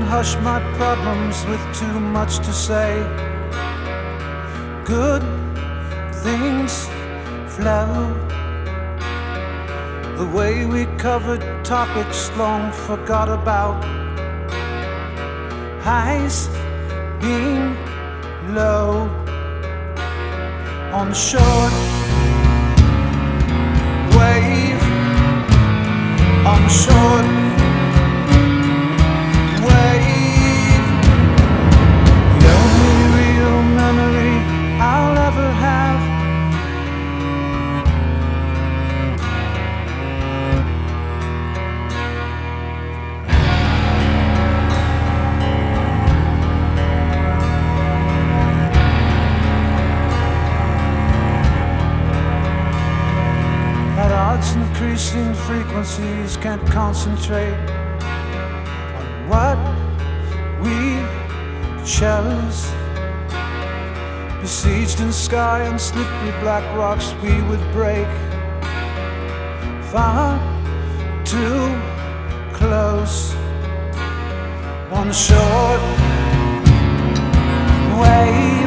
hush my problems with too much to say. Good things flow the way we covered topics long forgot about. Highs being low on short wave, on short wave. The only real memory I'll ever have. At odds, increasing frequencies can't concentrate on what we chose. Besieged in sky and slippery black rocks we would break. Far too close. One short wave.